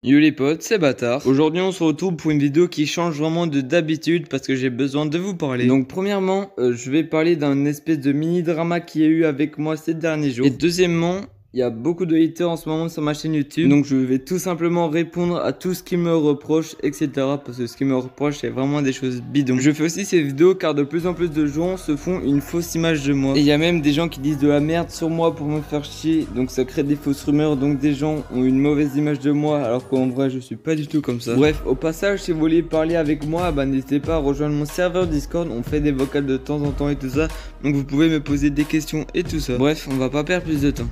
Yo les potes, c'est Bâtard. Aujourd'hui on se retrouve pour une vidéo qui change vraiment de d'habitude parce que j'ai besoin de vous parler. Donc premièrement, je vais parler d'un espèce de mini drama qu'il y a eu avec moi ces derniers jours. Et deuxièmement, il y a beaucoup de haters en ce moment sur ma chaîne YouTube. Donc je vais tout simplement répondre à tout ce qui me reproche, etc. Parce que ce qui me reproche, c'est vraiment des choses bidons. Je fais aussi ces vidéos car de plus en plus de gens se font une fausse image de moi. Et il y a même des gens qui disent de la merde sur moi pour me faire chier. Donc ça crée des fausses rumeurs. Donc des gens ont une mauvaise image de moi alors qu'en vrai je suis pas du tout comme ça. Bref, au passage, si vous voulez parler avec moi, bah n'hésitez pas à rejoindre mon serveur Discord. On fait des vocales de temps en temps et tout ça. Donc vous pouvez me poser des questions et tout ça. Bref, on va pas perdre plus de temps.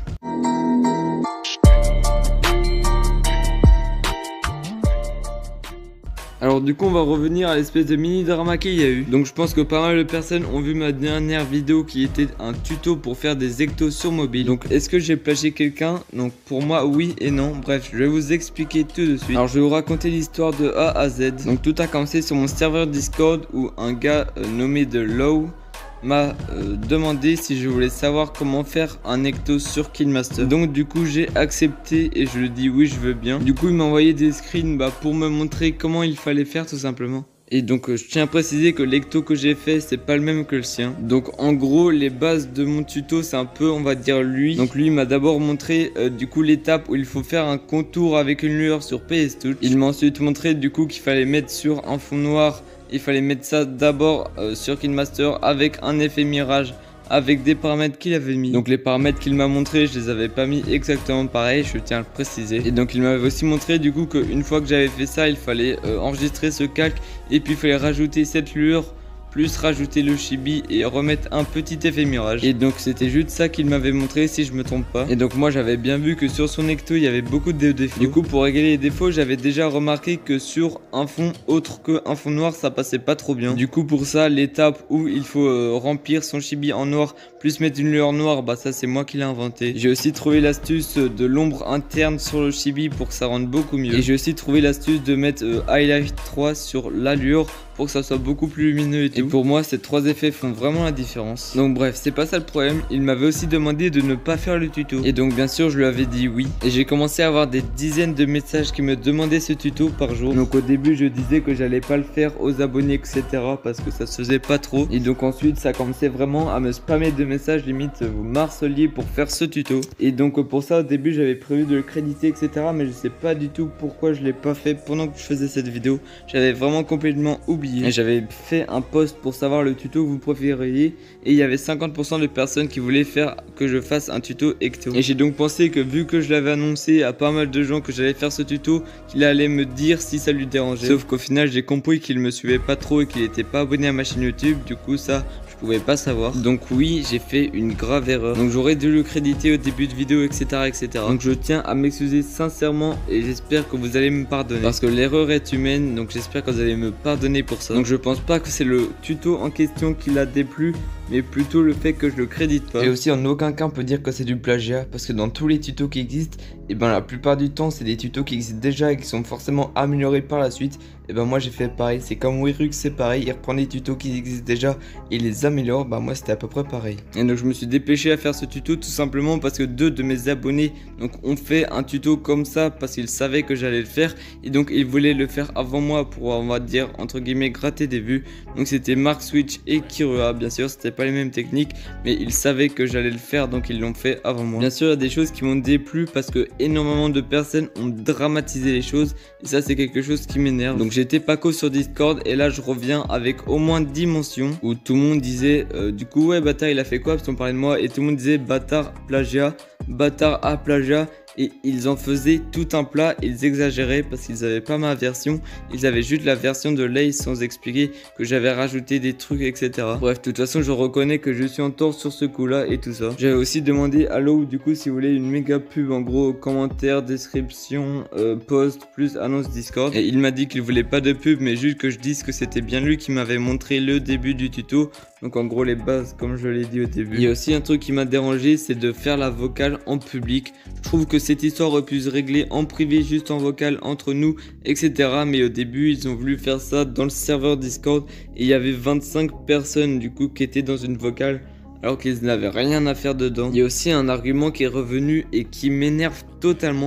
Alors du coup on va revenir à l'espèce de mini drama qu'il y a eu. Donc je pense que pas mal de personnes ont vu ma dernière vidéo qui était un tuto pour faire des ectos sur mobile. Donc est-ce que j'ai plagié quelqu'un? Donc pour moi oui et non. Bref, je vais vous expliquer tout de suite. Alors je vais vous raconter l'histoire de A à Z. Donc tout a commencé sur mon serveur Discord où un gars nommé de Low m'a demandé si je voulais savoir comment faire un ecto sur KidMaster. Donc du coup j'ai accepté et je lui ai dit oui je veux bien. Du coup il m'a envoyé des screens pour me montrer comment il fallait faire tout simplement. Et donc je tiens à préciser que l'ecto que j'ai fait c'est pas le même que le sien. Donc en gros les bases de mon tuto c'est un peu on va dire lui. Donc lui il m'a d'abord montré du coup l'étape où il faut faire un contour avec une lueur sur PS Touch. Il m'a ensuite montré du coup qu'il fallait mettre sur un fond noir. Il fallait mettre ça d'abord sur KidMaster avec un effet mirage, avec des paramètres qu'il avait mis. Donc les paramètres qu'il m'a montré, je les avais pas mis exactement pareil, je tiens à le préciser. Et donc il m'avait aussi montré du coup qu'une fois que j'avais fait ça, il fallait enregistrer ce calque et puis il fallait rajouter cette lueur, plus rajouter le chibi et remettre un petit effet mirage. Et donc c'était juste ça qu'il m'avait montré si je me trompe pas. Et donc moi j'avais bien vu que sur son ecto il y avait beaucoup de défauts. Du coup pour régler les défauts j'avais déjà remarqué que sur un fond autre qu'un fond noir ça passait pas trop bien. Du coup pour ça l'étape où il faut remplir son chibi en noir plus mettre une lueur noire, bah ça c'est moi qui l'ai inventé. J'ai aussi trouvé l'astuce de l'ombre interne sur le chibi pour que ça rende beaucoup mieux. Et j'ai aussi trouvé l'astuce de mettre highlight 3 sur l'allure pour que ça soit beaucoup plus lumineux et tout. Et pour moi ces trois effets font vraiment la différence. Donc bref, c'est pas ça le problème. Il m'avait aussi demandé de ne pas faire le tuto. Et donc bien sûr je lui avais dit oui. Et j'ai commencé à avoir des dizaines de messages qui me demandaient ce tuto par jour. Donc au début je disais que j'allais pas le faire aux abonnés etc. parce que ça se faisait pas trop. Et donc ensuite ça commençait vraiment à me spammer de messages, limite vous m'harceliez pour faire ce tuto. Et donc pour ça au début j'avais prévu de le créditer etc. Mais je sais pas du tout pourquoi je l'ai pas fait pendant que je faisais cette vidéo. J'avais vraiment complètement oublié. Et j'avais fait un post pour savoir le tuto que vous préfériez et il y avait 50% de personnes qui voulaient faire que je fasse un tuto ecto. Et j'ai donc pensé que vu que je l'avais annoncé à pas mal de gens que j'allais faire ce tuto, qu'il allait me dire si ça lui dérangeait. Sauf qu'au final j'ai compris qu'il me suivait pas trop et qu'il était pas abonné à ma chaîne YouTube, du coup ça je pouvais pas savoir. Donc oui j'ai fait une grave erreur. Donc j'aurais dû le créditer au début de vidéo etc. Donc je tiens à m'excuser sincèrement et j'espère que vous allez me pardonner. Parce que l'erreur est humaine donc j'espère que vous allez me pardonner pour ça. Donc je pense pas que c'est le tuto en question qui l'a déplu, mais plutôt le fait que je le crédite pas. Et aussi en aucun cas on peut dire que c'est du plagiat parce que dans tous les tutos qui existent, et ben la plupart du temps c'est des tutos qui existent déjà et qui sont forcément améliorés par la suite. Et ben moi j'ai fait pareil, c'est comme Wirux c'est pareil, il reprend des tutos qui existent déjà et les améliore, bah moi c'était à peu près pareil. Et donc je me suis dépêché à faire ce tuto tout simplement parce que deux de mes abonnés donc ont fait un tuto comme ça parce qu'ils savaient que j'allais le faire et donc ils voulaient le faire avant moi pour on va dire entre guillemets gratter des vues. Donc c'était Mark Switch et Kirua, bien sûr c'était pas les mêmes techniques mais ils savaient que j'allais le faire donc ils l'ont fait avant moi. Bien sûr il y a des choses qui m'ont déplu parce que énormément de personnes ont dramatisé les choses et ça c'est quelque chose qui m'énerve. Donc j'étais Paco sur Discord et là je reviens avec au moins 10 mentions où tout le monde disait du coup ouais Bâtard il a fait quoi parce qu'on parlait de moi et tout le monde disait Bâtard plagiat, Bâtard a plagiat. Et ils en faisaient tout un plat, ils exagéraient parce qu'ils avaient pas ma version, ils avaient juste la version de Lace sans expliquer que j'avais rajouté des trucs etc. Bref, de toute façon je reconnais que je suis en tort sur ce coup là et tout ça. J'avais aussi demandé à Low du coup si vous voulez une méga pub en gros, commentaire, description, post plus annonce Discord. Et il m'a dit qu'il voulait pas de pub mais juste que je dise que c'était bien lui qui m'avait montré le début du tuto. Donc en gros les bases comme je l'ai dit au début. Il y a aussi un truc qui m'a dérangé, c'est de faire la vocale en public. Je trouve que cette histoire aurait pu se régler en privé juste en vocal entre nous etc. Mais au début ils ont voulu faire ça dans le serveur Discord et il y avait 25 personnes du coup qui étaient dans une vocale alors qu'ils n'avaient rien à faire dedans. Il y a aussi un argument qui est revenu et qui m'énerve totalement.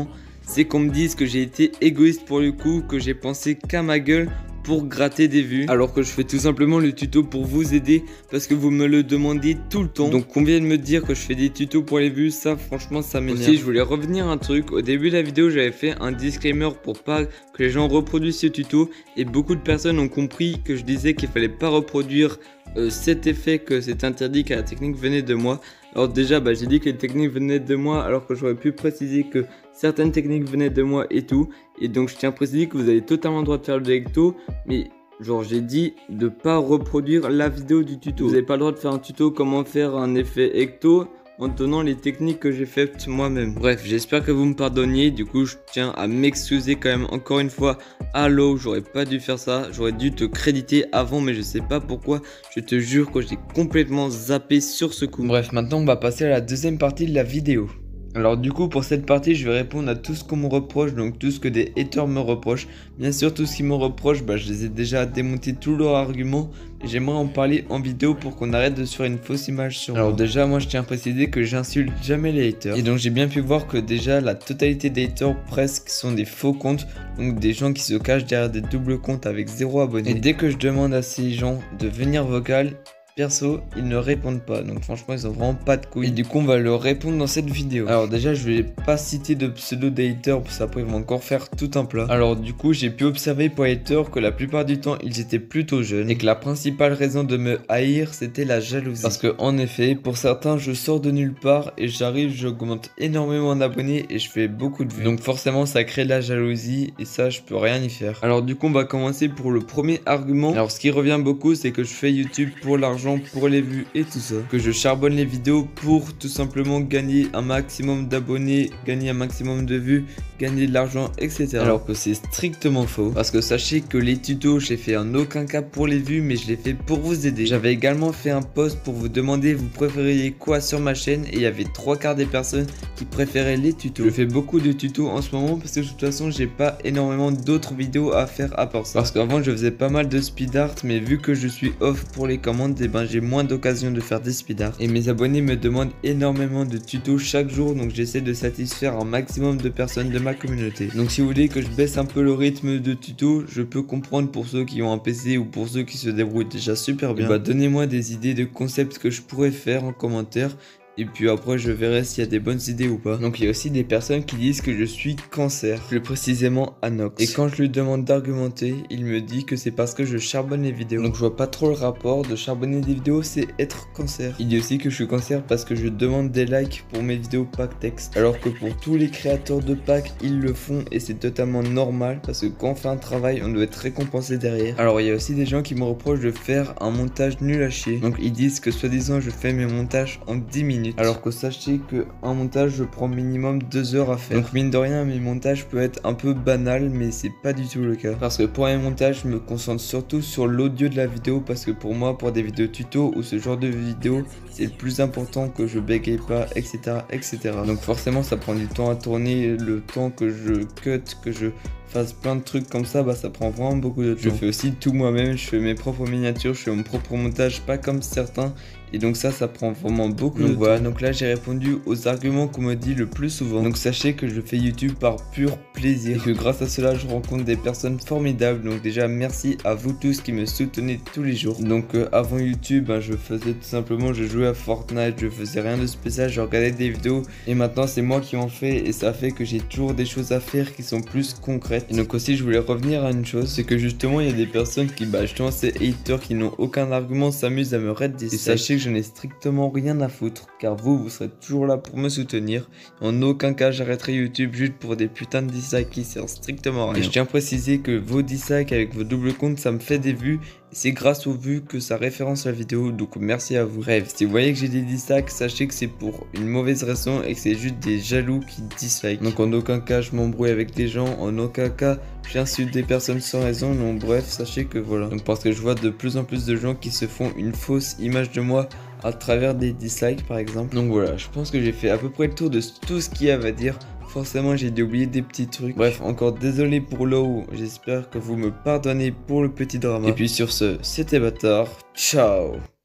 c'est qu'on me dise que j'ai été égoïste pour le coup, que j'ai pensé qu'à ma gueule pour gratter des vues, alors que je fais tout simplement le tuto pour vous aider parce que vous me le demandez tout le temps. Donc qu'on vienne me dire que je fais des tutos pour les vues, ça franchement ça m'énerve. Aussi je voulais revenir à un truc, au début de la vidéo j'avais fait un disclaimer pour pas que les gens reproduisent ce tuto et beaucoup de personnes ont compris que je disais qu'il fallait pas reproduire cet effet, que c'est interdit, car la technique venait de moi. Alors déjà j'ai dit que les techniques venaient de moi alors que j'aurais pu préciser que certaines techniques venaient de moi et tout. Et donc je tiens à préciser que vous avez totalement le droit de faire le ecto, mais genre j'ai dit de pas reproduire la vidéo du tuto. Vous n'avez pas le droit de faire un tuto comment faire un effet ecto en tenant les techniques que j'ai faites moi-même. Bref, j'espère que vous me pardonniez. Du coup, je tiens à m'excuser quand même encore une fois. Allô, j'aurais pas dû faire ça. J'aurais dû te créditer avant, mais je sais pas pourquoi. Je te jure que j'ai complètement zappé sur ce coup. Bref, maintenant on va passer à la deuxième partie de la vidéo. Alors du coup pour cette partie je vais répondre à tout ce qu'on me reproche, donc tout ce que des haters me reprochent. Bien sûr tout ce qu'ils me reprochent, je les ai déjà démonté tous leurs arguments. Et j'aimerais en parler en vidéo pour qu'on arrête de se faire une fausse image sur moi. Alors déjà moi je tiens à préciser que j'insulte jamais les haters. Et donc j'ai bien pu voir que déjà la totalité des haters presque sont des faux comptes. Donc des gens qui se cachent derrière des doubles comptes avec 0 abonnés. Et dès que je demande à ces gens de venir vocal, perso, ils ne répondent pas, donc franchement ils ont vraiment pas de couilles. Et du coup on va leur répondre dans cette vidéo. Alors déjà je vais pas citer de pseudo des haters parce qu'après ils vont encore faire tout un plat. Alors du coup j'ai pu observer pour les haters que la plupart du temps ils étaient plutôt jeunes et que la principale raison de me haïr c'était la jalousie. Parce que en effet pour certains je sors de nulle part et j'arrive, j'augmente énormément d'abonnés et je fais beaucoup de vues. Donc forcément ça crée de la jalousie et ça je peux rien y faire. Alors du coup on va commencer pour le premier argument. Alors ce qui revient beaucoup c'est que je fais YouTube pour l'argent, pour les vues et tout ça, que je charbonne les vidéos pour tout simplement gagner un maximum d'abonnés, gagner un maximum de vues, gagner de l'argent, etc. Alors que c'est strictement faux, parce que sachez que les tutos je les fais en aucun cas pour les vues, mais je les fais pour vous aider. J'avais également fait un post pour vous demander vous préfériez quoi sur ma chaîne et il y avait 3/4 des personnes qui préféraient les tutos. Je fais beaucoup de tutos en ce moment parce que de toute façon j'ai pas énormément d'autres vidéos à faire à part ça. Parce qu'avant je faisais pas mal de speed art, mais vu que je suis off pour les commandes, et j'ai moins d'occasion de faire des speed art. Et mes abonnés me demandent énormément de tutos chaque jour, donc j'essaie de satisfaire un maximum de personnes de ma communauté. Donc si vous voulez que je baisse un peu le rythme de tutos, je peux comprendre pour ceux qui ont un PC ou pour ceux qui se débrouillent déjà super bien. Donnez-moi des idées de concepts que je pourrais faire en commentaire. Et puis après je verrai s'il y a des bonnes idées ou pas. Donc il y a aussi des personnes qui disent que je suis cancer, plus précisément anox. Et quand je lui demande d'argumenter, il me dit que c'est parce que je charbonne les vidéos. Donc je vois pas trop le rapport, de charbonner des vidéos c'est être cancer. Il dit aussi que je suis cancer parce que je demande des likes pour mes vidéos pack texte. Alors que pour tous les créateurs de pack ils le font et c'est totalement normal parce que quand on fait un travail on doit être récompensé derrière. Alors il y a aussi des gens qui me reprochent de faire un montage nul à chier. Donc ils disent que soi-disant je fais mes montages en 10 minutes. Alors que sachez que un montage je prends minimum 2 heures à faire. Donc mine de rien mes montages peuvent être un peu banals, mais c'est pas du tout le cas. Parce que pour un montage je me concentre surtout sur l'audio de la vidéo, parce que pour moi pour des vidéos tuto ou ce genre de vidéo c'est le plus important que je bégaye pas, etc, etc. Donc forcément ça prend du temps à tourner, le temps que je cut, que je fasse plein de trucs comme ça, ça prend vraiment beaucoup de temps. Je fais aussi tout moi-même, je fais mes propres miniatures, je fais mon propre montage, pas comme certains. Et donc ça prend vraiment beaucoup de temps. Voilà, donc là j'ai répondu aux arguments qu'on me dit le plus souvent. Donc sachez que je fais YouTube par pur plaisir et que grâce à cela je rencontre des personnes formidables. Donc déjà merci à vous tous qui me soutenez tous les jours. Donc avant YouTube je faisais tout simplement, je jouais à Fortnite, je faisais rien de spécial, je regardais des vidéos. Et maintenant c'est moi qui en fais et ça fait que j'ai toujours des choses à faire qui sont plus concrètes. Et donc aussi je voulais revenir à une chose, c'est que justement il y a des personnes qui justement ces haters qui n'ont aucun argument s'amusent à me raid des. Et sachez que je n'ai strictement rien à foutre, car vous serez toujours là pour me soutenir. En aucun cas j'arrêterai YouTube juste pour des putains de dislikes qui servent strictement à rien. Et je tiens à préciser que vos dislikes avec vos doubles comptes ça me fait des vues. C'est grâce aux vues que ça référence la vidéo, donc merci à vous. Bref, si vous voyez que j'ai des dislikes, sachez que c'est pour une mauvaise raison et que c'est juste des jaloux qui dislike. Donc en aucun cas je m'embrouille avec des gens, en aucun cas j'insulte des personnes sans raison. Donc bref, sachez que voilà. Donc parce que je vois de plus en plus de gens qui se font une fausse image de moi à travers des dislikes par exemple. Donc voilà, je pense que j'ai fait à peu près le tour de tout ce qu'il y a à dire. Forcément j'ai dû oublier des petits trucs. Bref, encore désolé pour l'eau. J'espère que vous me pardonnez pour le petit drama. Et puis sur ce, c'était Bâtard. Ciao.